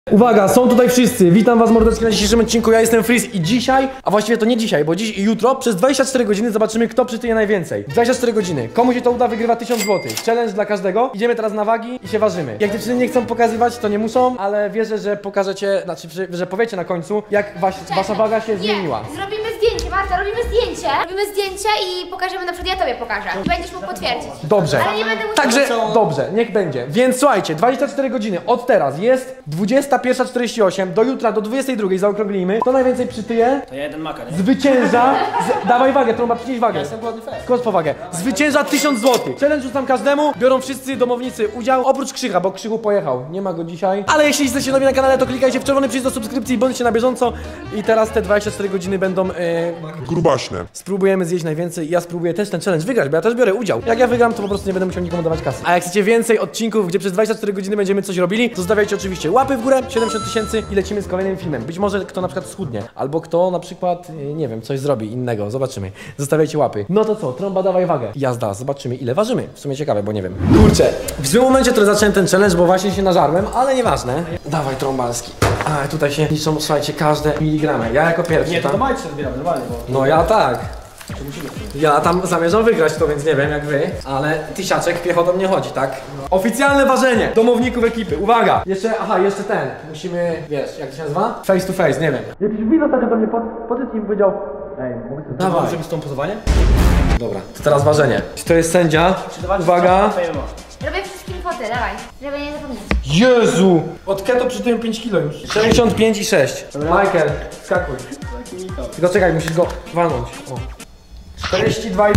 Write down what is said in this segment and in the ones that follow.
Uwaga, są tutaj wszyscy. Witam was mordeczki na dzisiejszym odcinku. Ja jestem Freeze i dzisiaj, a właściwie to nie dzisiaj, bo dziś i jutro przez 24 godziny zobaczymy, kto przytyje najwięcej. 24 godziny. Komu się to uda, wygrywa 1000 zł. Challenge dla każdego. Idziemy teraz na wagi i się ważymy. Jak dziewczyny nie chcą pokazywać, to nie muszą, ale wierzę, że pokażecie, znaczy, że powiecie na końcu, jak wasza waga się zmieniła. Zrobimy zdjęcie, Marta, robimy zdjęcie. Robimy zdjęcie i pokażemy, na przykład ja tobie pokażę. I będziesz mógł potwierdzić. Dobrze. Ale nie będę musiał... Także, dobrze, niech będzie. Więc słuchajcie, 24 godziny od teraz jest 21:48 do jutra do 22:00 zaokrąglimy. Kto najwięcej przytyje? To ja jeden maka, nie? Zwycięża. Dawaj wagę, trąba, przynieś wagę. Jestem głodny fest. Skocz po wagę. Zwycięża 1000 zł. Challenge rzucam każdemu. Biorą wszyscy domownicy udział. Oprócz Krzycha, bo Krzychu pojechał. Nie ma go dzisiaj. Ale jeśli jesteście nowi na kanale, to klikajcie w czerwony przycisk do subskrypcji i bądźcie na bieżąco. I teraz te 24 godziny będą grubaśne. Spróbujemy zjeść najwięcej. Ja spróbuję też ten challenge wygrać, bo ja też biorę udział. Jak ja wygram, to po prostu nie będę musiał nikomu dawać kasy. A jak chcecie więcej odcinków, gdzie przez 24 godziny będziemy coś robili, to zostawiajcie oczywiście łapy w górę, 70 000 i lecimy z kolejnym filmem. Być może kto na przykład schudnie, albo kto na przykład, nie wiem, coś zrobi innego. Zobaczymy. Zostawiajcie łapy. No to co? Trąba, dawaj wagę. Jazda. Zobaczymy, ile ważymy. W sumie ciekawe, bo nie wiem. Kurczę, w złym momencie trochę zacząłem ten challenge, bo właśnie się nażarłem, ale nieważne. Dawaj trąbalski. A tutaj się liczą, słuchajcie, każde miligramy. Ja jako pierwszy, Nie, to tak? do majce zbieram normalnie, bo... No ja tak. Ja tam zamierzam wygrać to, więc nie wiem jak wy, ale tysiaczek piechotą nie chodzi, tak? Oficjalne ważenie domowników ekipy. Uwaga! Jeszcze, jeszcze ten. Musimy, wiesz, jak to się nazywa? Face to face, nie wiem. Jakiś widz ostatnio do mnie podszedł i powiedział: ej, mogę sobie Dawaj. Zrobić z tą pozowanie? Dobra, to teraz ważenie. Czy to jest sędzia? Uwaga! Robię wszystkim fotę, dawaj, żeby nie zapomnieć. Jezu! Od keto przytyłem 5 kilo już. 65,6. Michael, skakuj. Tylko czekaj, musisz go walnąć. O. 42,5.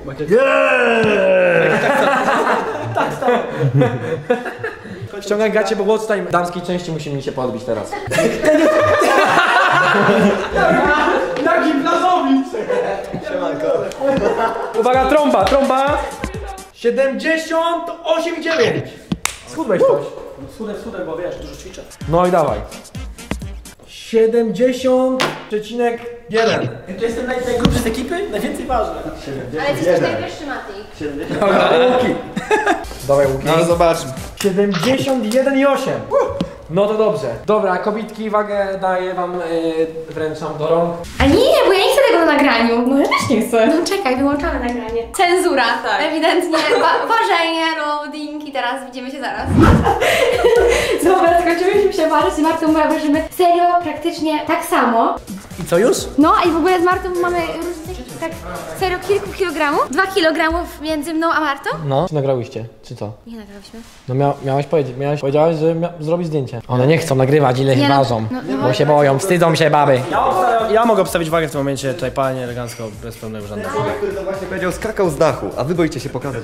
Ściągaj gacie, bo watch time damskiej części musi mi się podbić teraz. Jaki plazowicz! Uwaga, trąba! 78,9. Schudłeś coś. Schudek, bo wiesz, dużo ćwiczę. No i dawaj. 70,1. To jestem najgrubszy z ekipy, najwięcej ważny. Ale ty jesteś najwyższy, Mati. Dobra, łuki. Dawaj łuki. No zobaczmy. 71,8. No to dobrze. Dobra, kobitki, wagę daję wam, wręczam do rąk. A nie, bo ja nie chcę tego na nagraniu. No ja też nie chcę. No czekaj, wyłączamy nagranie. Cenzura, tak. Ewidentnie. Ważenie, loading i teraz widzimy się zaraz. Dobra, skończyliśmy się ważyć z Martą, bo ważymy serio praktycznie tak samo. I co już? No i w ogóle z Martą mamy różnicę tak serio kilku kilogramów. 2 kilogramów między mną a Martą. No. Czy nagrałyście? Czy co? Nie nagrałyśmy. No powiedziałaś, że zrobić zdjęcie. One nie chcą nagrywać, ile Nie, ważą. Bo się boją, wstydzą się baby. Ja mogę obstawić wagę w tym momencie, tutaj panie elegancko, bez problemu żadnego. Który to właśnie powiedział, skakał z dachu, a wy boicie się pokazać.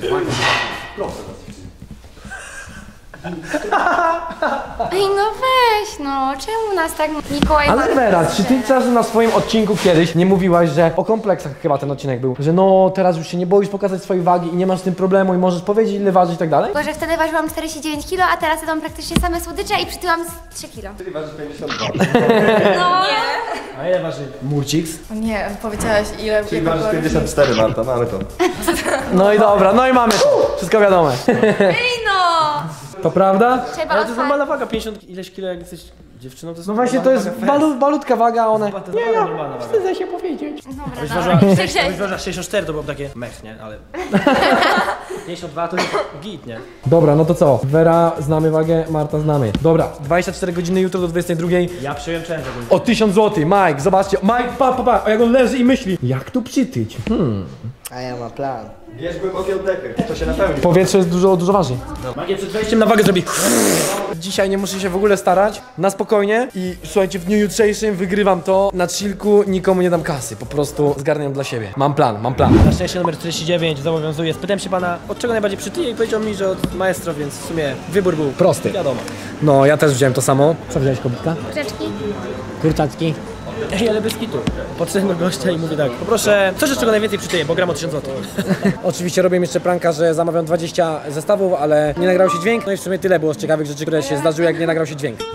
Ej, no weź, no, czemu nas tak Mikołaj... Ale Vera, czy ty czasem na swoim odcinku kiedyś nie mówiłaś, że o kompleksach chyba ten odcinek był, że no teraz już się nie boisz pokazać swojej wagi i nie masz z tym problemu i możesz powiedzieć ile ważysz i tak dalej? Tylko, że wtedy ważyłam 49 kg, a teraz jadłam praktycznie same słodycze i przytyłam z 3 kg. Czyli waży 52. No, A ile waży? Murciks. Nie, powiedziałaś ile... Czyli ważysz 54, Marta, mamy to. No i dobra, no i mamy to. Wszystko wiadome. ej no! To prawda? Trzeba Ale to jest normalna waga, 50 ileś kilo, jak jesteś dziewczyną, to jest No właśnie to jest malutka waga, a one... To jest normalna waga. Wstydzę się powiedzieć. Dobra, Jakbyś dobra. ważyła 64, to byłoby takie mech, nie? Ale... 52 to jest git, nie? Dobra, no to co? Vera, znamy wagę, Marta znamy. Dobra, 24 godziny jutro do 22:00. Ja przyjąłem challenge ogólnie. O 1000 zł, Mike, zobaczcie. Mike, pa, jak on leży i myśli. Jak tu przytyć? A ja mam plan. Bierz głębokie oddechy, to się napełni. Powietrze jest dużo ważniej. Magię przed wejściem na wagę zrobi. Dzisiaj nie muszę się w ogóle starać, na spokojnie i słuchajcie, w dniu jutrzejszym wygrywam to, na chillku nikomu nie dam kasy, po prostu zgarniam dla siebie. Mam plan. Na szczęście numer 49 zobowiązuje. Spytałem się pana, od czego najbardziej przytyje i powiedział mi, że od maestro, więc w sumie wybór był prosty. Wiadomo. No, ja też wziąłem to samo. Co wziąłeś, kobitka? Kurczeczki. Kurczaczki. Ej, ale bez kitu. Podszedłem do gościa i mówię tak, poproszę coś, od czego najwięcej przytyje, bo gram o 1000 zł. Oczywiście robię jeszcze pranka, że zamawiam 20 zestawów, ale nie nagrał się dźwięk. No i w sumie tyle było z ciekawych rzeczy, które się zdarzyły, jak nie nagrał się dźwięk.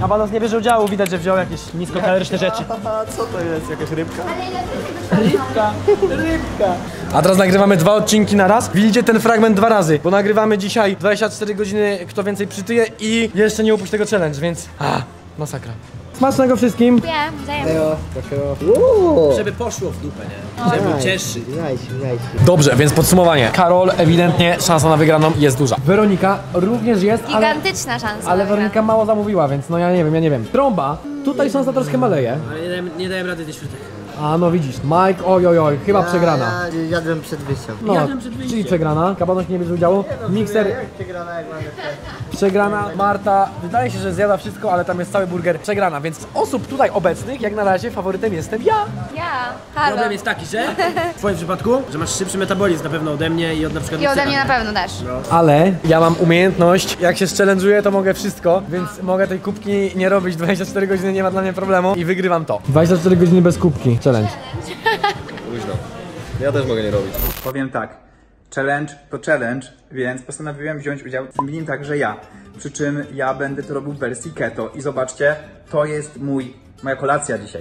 Kabanos nie bierze udziału, widać, że wziął jakieś niskokaloryczne rzeczy. A co to jest? Jakaś rybka? Rybka. A teraz nagrywamy 2 odcinki na raz. Widzicie ten fragment 2 razy, bo nagrywamy dzisiaj 24 godziny, kto więcej przytyje i jeszcze nie upuść tego challenge, więc... masakra. Smacznego wszystkim. Wiem, wzajemnie. Żeby poszło w dupę, nie? Żeby był cięższy. Dobrze, więc podsumowanie. Karol, ewidentnie szansa na wygraną jest duża. Weronika również jest, ale... Gigantyczna szansa. Ale na wygraną. Weronika mało zamówiła, więc no ja nie wiem. Trąba, tutaj szansa troszkę maleje. Ale nie dałem rady tych środek. A no widzisz, Mike, oj, chyba przegrana. Ja jadłem przed wyjściem. No, jadłem przed wyjściem. czyli przegrana. Kabanos nie bierze udziału. Mikser Przegrana jak mamy przegrana. Marta, wydaje się, że zjada wszystko, ale tam jest cały burger. Przegrana, więc z osób tutaj obecnych, jak na razie faworytem jestem ja. Ja, halo. Problem jest taki, że w twoim przypadku, że masz szybszy metabolizm na pewno ode mnie i od na przykład I ode Miksera. mnie na pewno też. Ale ja mam umiejętność, jak się challenge'uję, to mogę wszystko, więc mogę tej kubki nie robić 24 godziny, nie ma dla mnie problemu i wygrywam to. 24 godziny bez kubki, challenge. Luźno. Ja też mogę nie robić. Powiem tak, challenge to challenge, więc postanowiłem wziąć udział w nim także ja. Przy czym ja będę to robił w wersji keto i zobaczcie, to jest moja kolacja dzisiaj.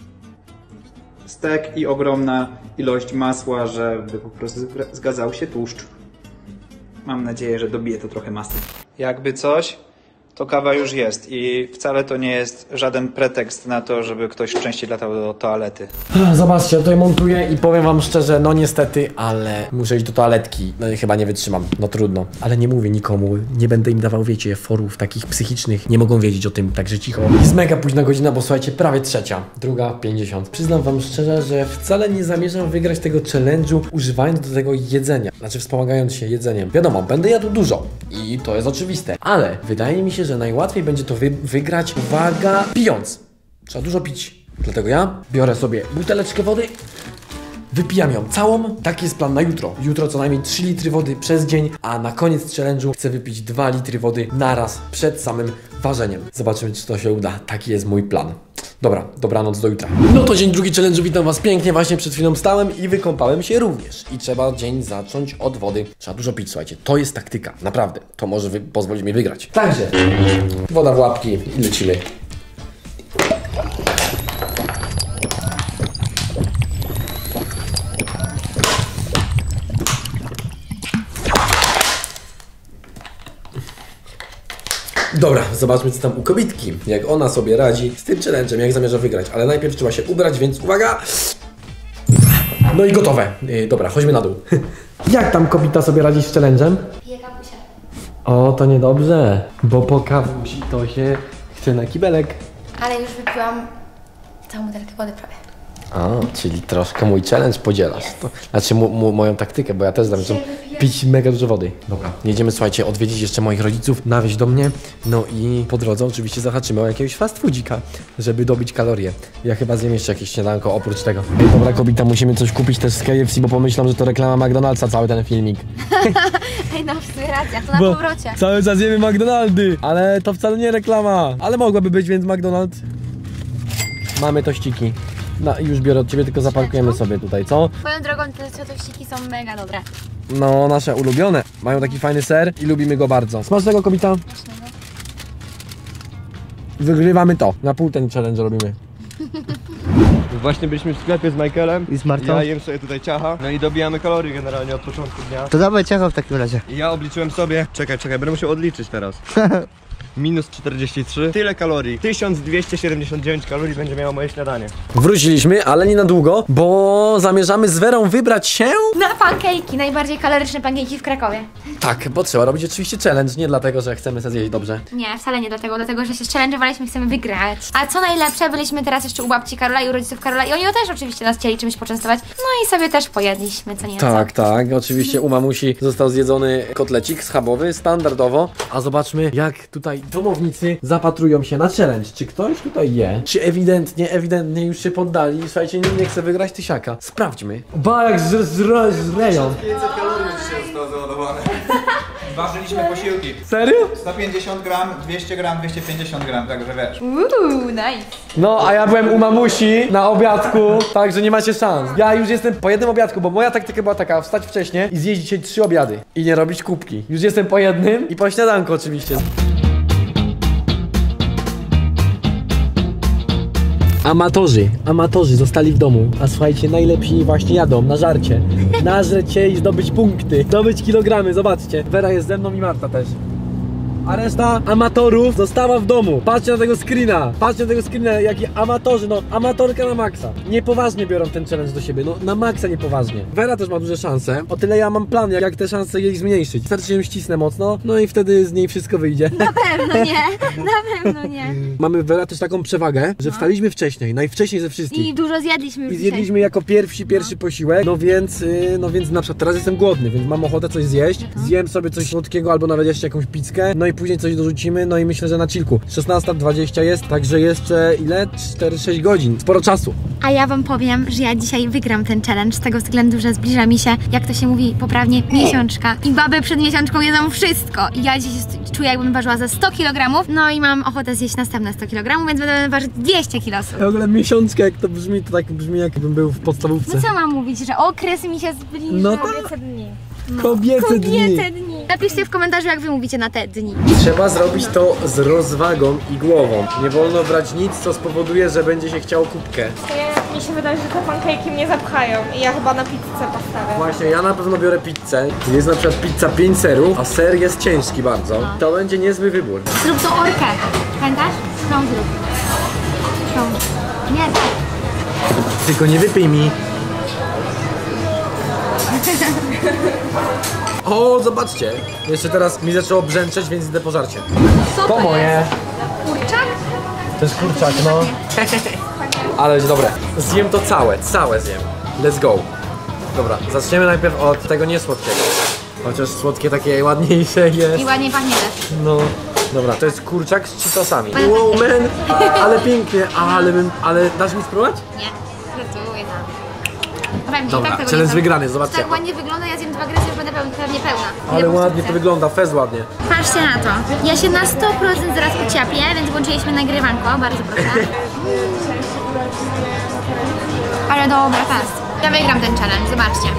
Stek i ogromna ilość masła, żeby po prostu zgadzał się tłuszcz. Mam nadzieję, że dobije to trochę masy. Jakby coś, to kawa już jest i wcale to nie jest żaden pretekst na to, żeby ktoś częściej latał do toalety. Zobaczcie, tutaj montuję i powiem wam szczerze, no niestety, ale muszę iść do toaletki. No i chyba nie wytrzymam, no trudno. Ale nie mówię nikomu, nie będę im dawał, wiecie, forów takich psychicznych. Nie mogą wiedzieć o tym, także cicho. Jest mega późna godzina, bo słuchajcie, prawie 3:00, 2:50. Przyznam wam szczerze, że wcale nie zamierzam wygrać tego challenge'u używając do tego jedzenia. Znaczy wspomagając się jedzeniem. Wiadomo, będę jadł dużo i to jest oczywiste, ale wydaje mi się, że najłatwiej będzie to wygrać, uwaga, pijąc. Trzeba dużo pić. Dlatego ja biorę sobie buteleczkę wody, wypijam ją całą. Taki jest plan na jutro. Jutro co najmniej 3 litry wody przez dzień, a na koniec challenge'u chcę wypić 2 litry wody naraz przed samym ważeniem. Zobaczymy, czy to się uda. Taki jest mój plan. Dobra, dobranoc do jutra. No to dzień drugi challenge'u, witam was pięknie, właśnie przed chwilą stałem i wykąpałem się również. I trzeba dzień zacząć od wody. Trzeba dużo pić, słuchajcie, to jest taktyka, naprawdę. To może pozwolić mi wygrać. Także, woda w łapki i lecimy. Dobra, zobaczmy co tam u kobitki, jak ona sobie radzi z tym challenge'em, jak zamierza wygrać, ale najpierw trzeba się ubrać, więc uwaga! No i gotowe. Dobra, chodźmy na dół. Jak tam kobita sobie radzi z challenge'em? Pije kapusia. O, to niedobrze, bo po kawusi to się chce na kibelek. Ale już wypiłam całą butelkę wody prawie. A, czyli troszkę mój challenge podzielasz. To, znaczy moją taktykę, bo ja też zamierzam pić mega dużo wody. Dobra, jedziemy, słuchajcie, odwiedzić jeszcze moich rodziców, nawieźć do mnie. No i po drodze oczywiście zahaczymy o jakiegoś fast foodzika, żeby dobić kalorie. Ja chyba zjem jeszcze jakieś śniadanko oprócz tego. Ej, dobra kobita, musimy coś kupić też z KFC, bo pomyślam, że to reklama McDonald'sa cały ten filmik. Ej, no w sumie racja, to na powrocie. Cały czas jemy McDonaldy, ale to wcale nie reklama. Ale mogłaby być, więc McDonald's. Mamy tościki. No już biorę od ciebie, tylko zaparkujemy sobie tutaj, co? Swoją drogą te tościki są mega dobre. No, nasze ulubione. Mają taki fajny ser i lubimy go bardzo. Smacznego, kobita. Wygrywamy to. Na pół ten challenge robimy. Właśnie byliśmy w sklepie z Michaelem I z Martą? Ja jem sobie tutaj ciacha. No i dobijamy kalorie generalnie od początku dnia. To dawaj ciacho w takim razie. I ja obliczyłem sobie, czekaj, będę musiał odliczyć teraz. Minus 43. Tyle kalorii. 1279 kalorii będzie miało moje śniadanie. Wróciliśmy, ale nie na długo, bo zamierzamy z Werą wybrać się... Na pankejki, najbardziej kaloryczne pankejki w Krakowie. Tak, bo trzeba robić oczywiście challenge, nie dlatego, że chcemy sobie zjeść dobrze. Nie, wcale nie dlatego, że się challenge'owaliśmy, chcemy wygrać. A co najlepsze, byliśmy teraz jeszcze u babci Karola i u rodziców Karola i oni też oczywiście nas chcieli czymś poczęstować. No i sobie też pojedliśmy, co nieco. Tak, oczywiście u mamusi został zjedzony kotlecik schabowy, standardowo. A zobaczmy, jak tutaj domownicy zapatrują się na challenge. Czy ktoś tutaj je? Czy ewidentnie już się poddali? Słuchajcie, nikt nie chce wygrać tysiaka. Sprawdźmy. Ba, jak zreją. 500 kalorii dzisiaj zostało załadowane. Ważyliśmy posiłki. Serio? 150 gram, 200 gram, 250 gram, także wiesz. Nice. No, a ja byłem u mamusi na obiadku, także nie macie szans. Ja już jestem po jednym obiadku, bo moja taktyka była taka, wstać wcześniej i zjeść dzisiaj 3 obiady. I nie robić kubki. Już jestem po jednym i po śniadanku oczywiście. Amatorzy zostali w domu. A słuchajcie, najlepsi właśnie jadą na żarcie. Nażreć się i zdobyć punkty. Zdobyć kilogramy, zobaczcie. Wera jest ze mną i Marta też. A reszta amatorów została w domu. Patrzcie na tego screena, jaki amatorzy, no amatorka na maksa. Niepoważnie biorą ten challenge do siebie, no na maksa niepoważnie. Wera też ma duże szanse, o tyle ja mam plan, jak te szanse jej zmniejszyć. Wystarczy ją ścisnę mocno, no i wtedy z niej wszystko wyjdzie. Na pewno nie. Mamy Wera też taką przewagę, że wstaliśmy wcześniej, najwcześniej ze wszystkich. I dużo zjadliśmy już I zjedliśmy jako pierwszy posiłek, no więc na przykład teraz jestem głodny, więc mam ochotę coś zjeść. Zjem sobie coś słodkiego albo nawet jeszcze jakąś pizzkę, no i później coś dorzucimy, no i myślę, że na chillku. 16:20 jest, także jeszcze ile? 4-6 godzin. Sporo czasu. A ja wam powiem, że ja dzisiaj wygram ten challenge z tego względu, że zbliża mi się, jak to się mówi poprawnie, miesiączka. I baby przed miesiączką jedzą wszystko. I ja dzisiaj czuję, jakbym ważyła ze 100 kg, no i mam ochotę zjeść następne 100 kg, więc będę ważyć 200 kg. W ogóle miesiączka, jak to brzmi, to tak brzmi, jakbym był w podstawówce. No co mam mówić, że okres mi się zbliża? No to- Kobiece dni. Kobiece dni. Napiszcie w komentarzu, jak wy mówicie na te dni. Trzeba zrobić to z rozwagą i głową. Nie wolno brać nic, co spowoduje, że będzie się chciało kubkę. Mi się wydaje, że te pancake'i mnie zapchają i ja chyba na pizzę postawię. Właśnie, ja na pewno biorę pizzę. Jest na przykład pizza 5 serów, a ser jest ciężki bardzo. To będzie niezły wybór. Zrób tą orkę. Pamiętasz? Tą zrób. Tą. Nie, tak. Tylko nie wypij mi. O, zobaczcie. Jeszcze teraz mi zaczęło brzęczeć, więc idę po żarcie. Co To moje. Kurczak? To jest kurczak, no. Ale będzie dobre. Zjem to całe zjem. Let's go. Dobra, zaczniemy najpierw od tego niesłodkiego. Chociaż słodkie takie ładniejsze jest. I ładnie pachnie też. No, dobra, to jest kurczak z cheetosami. Wow, man, ale pięknie, ale dasz mi spróbować? Nie, żartuję tam. Pewnie, Dobra, tak tego challenge nie wygrany, zobaczcie. Tak ładnie wygląda, ja zjem 2 gry, już będę pewnie pełna. Ale Ile ładnie chcę? to wygląda, fez ładnie. Patrzcie na to. Ja się na 100% zaraz uciapię, więc włączyliśmy nagrywanko, bardzo proszę. Ale dobra, fast. Ja wygram ten challenge, zobaczcie.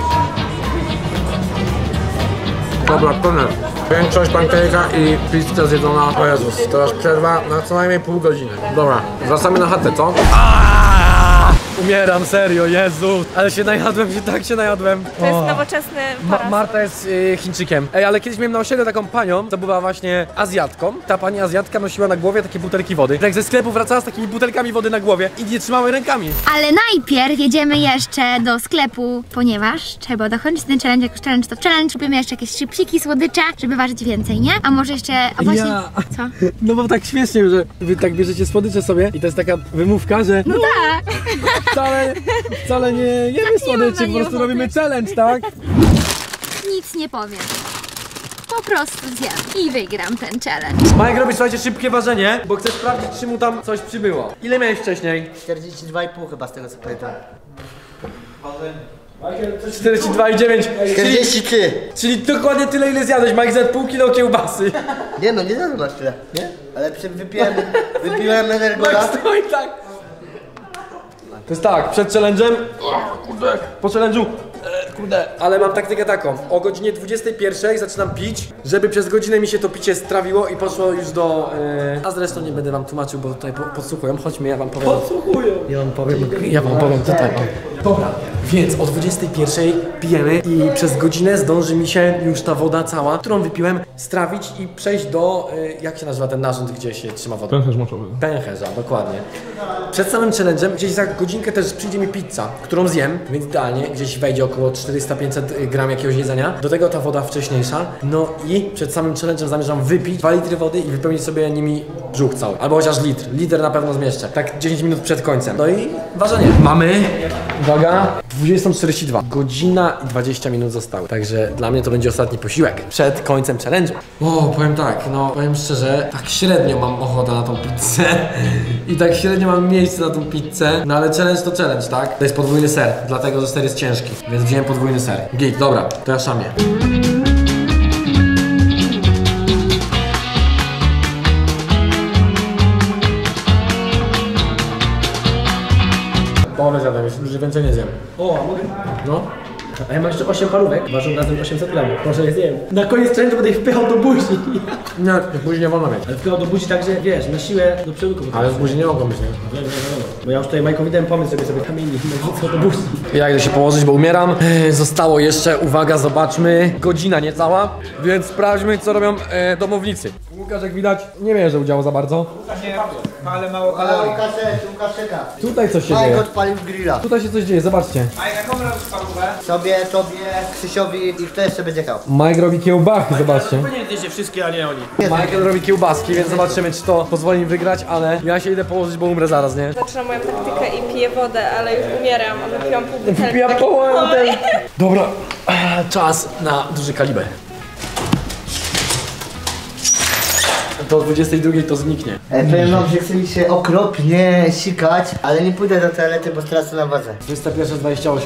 Dobra, koniec. Większość pancake'a i pizza zjedzona. O Jezus, teraz przerwa na co najmniej pół godziny. Dobra, wracamy na chatę, co? Umieram, serio, Jezu. Ale się najadłem, tak się najadłem. To jest nowoczesny parasol. Marta jest Chińczykiem. Ej, ale kiedyś miałem na osiedlu taką panią, co była właśnie Azjatką. Ta pani Azjatka nosiła na głowie takie butelki wody. Jak ze sklepu wracała z takimi butelkami wody na głowie i nie trzymała rękami. Ale najpierw jedziemy jeszcze do sklepu, ponieważ trzeba dokończyć ten challenge. Jak już challenge to challenge, robimy jeszcze jakieś chipsiki, słodycze, żeby ważyć więcej, nie? A może jeszcze... A właśnie... Co? No bo tak śmiesznie, że wy tak bierzecie słodycze sobie i to jest taka wymówka, że... No tak! Wcale nie jemy słodyczy, po prostu robimy challenge, tak? Nic nie powiem. Po prostu zjem i wygram ten challenge. Majek robi, słuchajcie, szybkie ważenie, bo chcę sprawdzić, czy mu tam coś przybyło. Ile miałeś wcześniej? 42,5 chyba z tego co pamiętam. 42,9. 43! Czyli dokładnie tyle, ile zjadłeś. Mike zjadł pół kilo kiełbasy. Nie no, nie zjadłem aż tyle, nie? Ale wypiłem Energola. Mike stoi tak. To jest tak, przed challenge'em, kurde, po challenge'u, kurde, ale mam taktykę taką, o godzinie 21 zaczynam pić, żeby przez godzinę mi się to picie strawiło i poszło już do, a zresztą nie będę wam tłumaczył, bo tutaj podsłuchują, chodźmy, ja wam powiem. Podsłuchują. Ja wam powiem tutaj, o. Dobra, więc o 21 pijemy i przez godzinę zdąży mi się już ta woda cała, którą wypiłem, strawić i przejść do, jak się nazywa ten narząd, gdzie się trzyma woda? Pęcherz moczowy. Pęcherza, dokładnie. Przed samym challenge'em, gdzieś za godzinkę też przyjdzie mi pizza, którą zjem, więc idealnie, gdzieś wejdzie około 400-500 gram jakiegoś jedzenia. Do tego ta woda wcześniejsza. No i przed samym challenge'em zamierzam wypić 2 litry wody i wypełnić sobie nimi brzuch cały. Albo chociaż litr. Liter na pewno zmieszczę. Tak 10 minut przed końcem. No i ważenie. Mamy, uwaga, 20:42. Godzina i 20 minut zostały. Także dla mnie to będzie ostatni posiłek przed końcem challenge'u. O, powiem tak, no powiem szczerze, tak średnio mam ochotę na tą pizzę. I tak średnio mam miejsce na tą pizzę. No ale challenge to challenge, tak? To jest podwójny ser, dlatego że ser jest ciężki. Więc wziąłem podwójny ser. Git, dobra, to ja szamię. Połowę zjadłem, już więcej nie zjem. O, no. A ja mam jeszcze 8 parówek, ważą razem 800 gramów. Proszę je zjem. Na koniec challenge'u będę ich wpychał do buzi. Nie, buzi nie wolno mieć. Ale wpychał do buzi tak, że wiesz, na siłę do przełyku. Ale z buzi nie mogą być, nie? Bo ja już tutaj Majkowi dałem pomysł, żeby sobie kamieni wrzucał do buzi. Ja idę się położyć, bo umieram. Zostało jeszcze, uwaga, zobaczmy, godzina niecała, więc sprawdźmy, co robią domownicy. Łukasz, jak widać, nie bierze udziału za bardzo. Nie, ale mało kalorii. Łukasz czeka. Tutaj coś się Majek dzieje. odpalił grilla. Tutaj się coś dzieje, zobaczcie. A jaką robisz parówę? Sobie, Krzysiowi i kto jeszcze będzie jechał? Mike robi kiełbachy, zobaczcie. Nie jesteście wszystkie, a nie oni. Michael robi kiełbaski, więc zobaczymy, czy to pozwoli mi wygrać, ale ja się idę położyć, bo umrę zaraz, nie? Zaczynam moją taktykę i piję wodę, ale już umieram, a wypiłam pół butelki. Ja połowę ten. Dobra, czas na duży kaliber. Do 22 to zniknie. Powiem wam, że chce mi się okropnie sikać, ale nie pójdę do toalety, bo stracę na wadze. 21:28.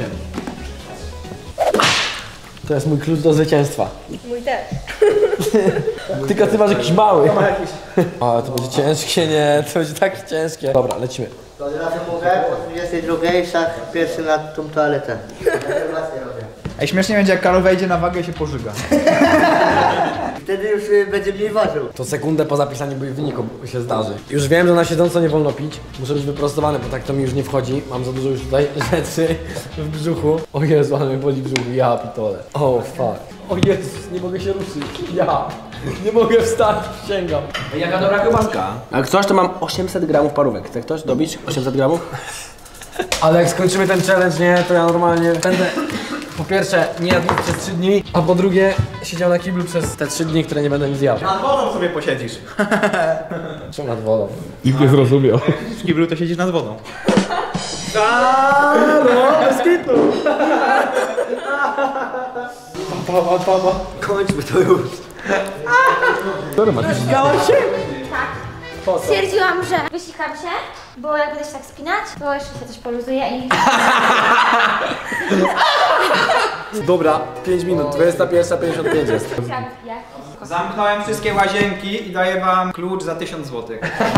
To jest mój klucz do zwycięstwa. Mój też. Tylko ty masz jakiś mały. A, to będzie ciężkie, nie? To będzie tak ciężkie. Dobra, lecimy. To od razu mówię, po 22 szach pierwszy na tą toaletę. Ej, śmiesznie będzie, jak Karol wejdzie na wagę i się pożyga. Wtedy już będzie mniej ważył. To sekundę po zapisaniu wyniku się zdarzy. Już wiem, że na siedząco nie wolno pić. Muszę być wyprostowany, bo tak to mi już nie wchodzi. Mam za dużo już tutaj rzeczy w brzuchu. O Jezu, ale mnie boli brzuch. Ja pitole. O fuck. O Jezus, nie mogę się ruszyć. Ja. Nie mogę wstać, sięgam. Jaka dobra kiełbaska. Jak coś, to mam 800 gramów parówek. Chce ktoś dobić 800 gramów? Ale jak skończymy ten challenge, nie, to ja normalnie będę po pierwsze nie jadł nic przez 3 dni, a po drugie siedział na kiblu przez te 3 dni, które nie będę nic jadł. Nad wodą sobie posiedzisz. Czemu nad wodą? Nikt nie zrozumiał. W kiblu to siedzisz nad wodą. Kończmy to już. Stwierdziłam, że wysikam się, bo jak będę się tak spinać, to jeszcze się coś poluzuje i... Dobra, 5 minut, 21:55 jest. Zamknąłem wszystkie łazienki i daję wam klucz za 1000 zł.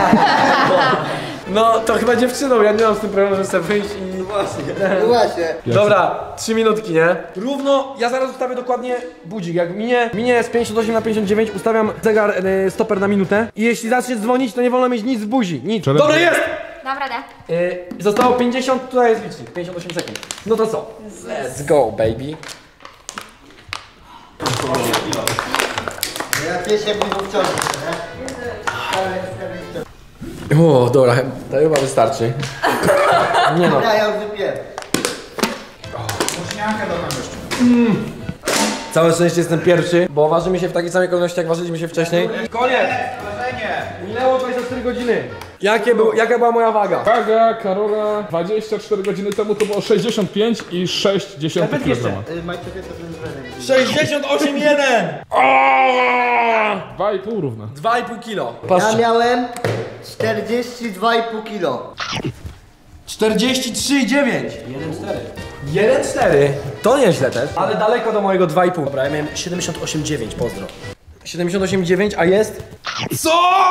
No to chyba dziewczyną, ja nie mam z tym problemu, żeby sobie wyjść i... No właśnie. Dobra, 3 minutki, nie? Równo, ja zaraz ustawię dokładnie budzik. Jak minie z 58 na 59, ustawiam zegar stoper na minutę. I jeśli zacznie dzwonić, to nie wolno mieć nic w buzi. Nic. Czarny- Dobra, jest! Dam radę. Zostało 50, tutaj jest licznik. 58 sekund. No to co? Let's go, baby. Ja pierwszy budu wciągnę, O, dobra, to chyba wystarczy. Nie no. Ja już wypiłem. Muśniankę dodam jeszcze. Całe szczęście jestem pierwszy, bo ważymy się w takiej samej kolejności, jak ważyliśmy się wcześniej. Koniec! Ważenie! Minęło 24 godziny. Jaka była moja waga? Waga Karola 24 godziny temu to było 65,6 kg. 68,1! 2,5 równe. 2,5 kilo. Ja Patrzcie. miałem 42,5 kilo. 43,9. 1,4. To nieźle też. Ale daleko do mojego 2,5. Dobra, ja miałem 78,9, pozdro. 78,9, a jest... Co?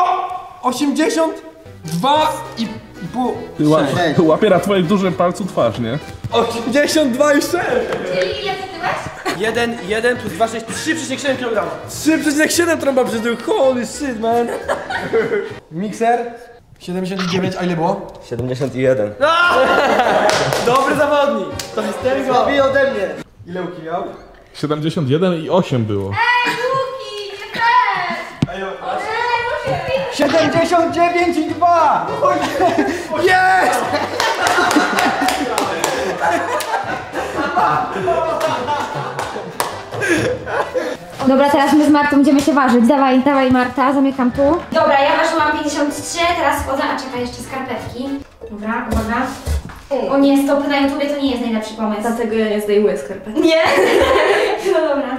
82,5. Łapie na twoim dużym palcu twarz, nie? 82,6. Czyli ile ty byłeś? 1 plus 2, 6, 3,7 kg. 3,7 trąba przez tył. Holy shit, man. Mikser 79, a ile było? 71. Dobry zawodnik. To jest ten go. Słabiej ode mnie. Ile Łuki miał? 71,8 było. Ej, Luki, nie też! Ej, muszę pić. 79,2. Jest! Dobra, teraz my z Martą będziemy się ważyć. Dawaj Marta, zamykam tu. Dobra, ja ważyłam 53, teraz wchodzę, a czekaj, jeszcze skarpetki. Dobra, uwaga. O nie, stopy na YouTubie to nie jest najlepszy pomysł. Dlatego ja nie zdejmuję skarpet. Nie? No dobra.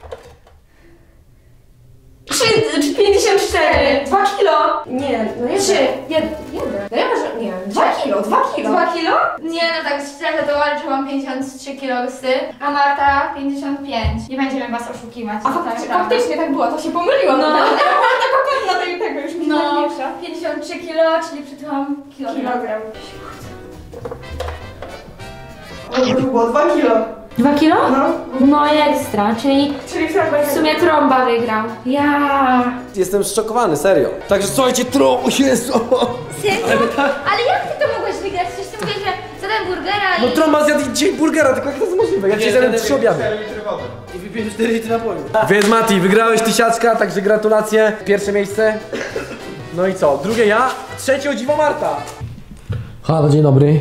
54! 2 kilo. Nie, no nie 3. 1. No ja może, nie, 2 kilo. 2 kilo. 2 kilo? Nie, no tak szczerze to walczyłam 53 kilogramsy, a Marta 55. Nie będziemy was oszukiwać. A faktycznie tak było, to się pomyliłam. No. Ja byłam taka pewna tego już mi No, tak miesza. 53 kilo, czyli przytyłam kilogram. Kilogram. O, było 2 kilo. 2 kilo? No ekstra, czyli w sumie Trąba wygrał. Ja. Jestem zszokowany, serio. Także słuchajcie, Jezu! Serio? Ale jak ty to mogłeś wygrać? Przecież ty mówisz, że zadałem burgera No i... Trąba zjadł dzisiaj burgera, tylko jak to jest możliwe? Ja dzisiaj zjadłem 3 obiady. I wypiłem 4 litry napoju. Więc Mati, wygrałeś 1000, także gratulacje. Pierwsze miejsce. No i co? Drugie ja, trzecie o dziwo Marta. Halo, dzień dobry.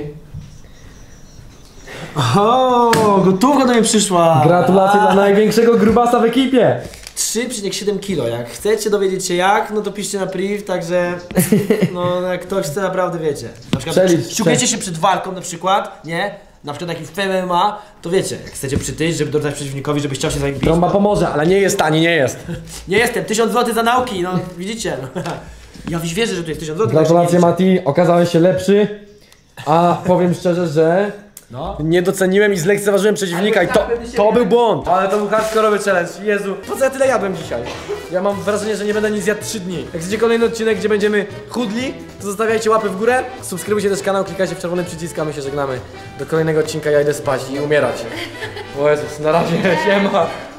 O, gotówka do mnie przyszła. Gratulacje dla największego grubasa w ekipie. 3,7 kg. Jak chcecie dowiedzieć się jak, no to piszcie na priv, także no jak ktoś chce naprawdę wiecie. Na przykład ściugniecie się przed walką na przykład, nie? Na przykład jak w MMA, to wiecie, jak chcecie przytyć, żeby dodać przeciwnikowi, żeby chciał się z wami bić. Trąba pomoże, ale nie jest tani, nie jest. Nie jestem, 1000 zł za nauki, no widzicie. No. Ja wierzę, że tu jest 1000 zł. Gratulacje Mati, okazałeś się lepszy. A powiem szczerze, że nie doceniłem i zlekceważyłem przeciwnika i to był błąd. Ale to był hardkorowy challenge, Jezu. Po co ja tyle jadłem dzisiaj? Ja mam wrażenie, że nie będę nic jadł 3 dni. Jak chcecie kolejny odcinek, gdzie będziemy chudli, to zostawiajcie łapy w górę, subskrybujcie też kanał, klikajcie w czerwony przycisk, a my się żegnamy. Do kolejnego odcinka, ja idę spać i umierać. O Jezus, na razie, siema.